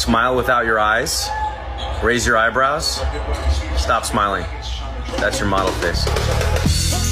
Smile without your eyes. Raise your eyebrows. Stop smiling. That's your model face.